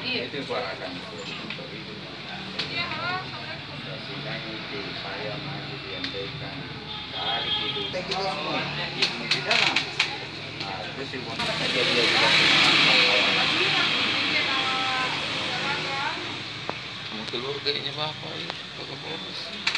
Itu gua akan untuk itu. Sidang itu saya maju diandaikan dari itu. Ini di dalam. Nah, itu sih bukan saja dia juga. Mau keluar kayaknya bapak ya, bapak boros.